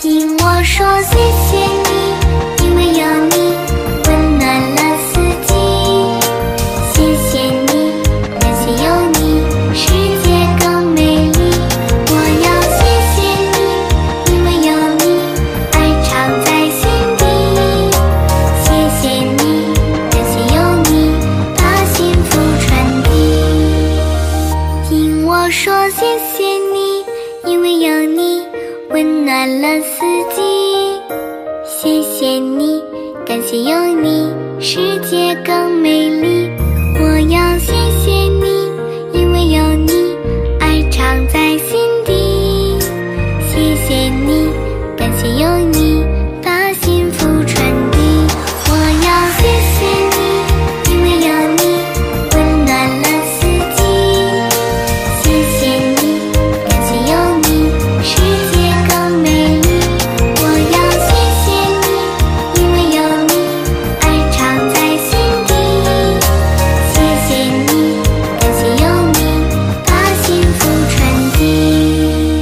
听我说谢谢你，因为有你温暖了四季。谢谢你，感谢有你，世界更美丽。我要谢谢你，因为有你，爱常在心底。谢谢你，感谢有你，把幸福传递。听我说谢谢你，因为有你温暖了四季。谢谢你，感谢有你，世界更美丽。我要谢谢你，因为有你，爱常在心底。谢谢你，感谢有你，把幸福传递。我要谢谢你，因为有你温暖了四季。谢谢你，感谢有你，世界更美丽。我要谢谢你，因为有你，爱常在心底。谢谢你，感谢有你，把幸福传递。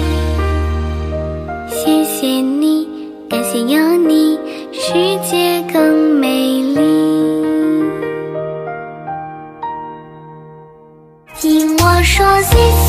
谢谢你，感谢有你，世界更美丽。听我说谢谢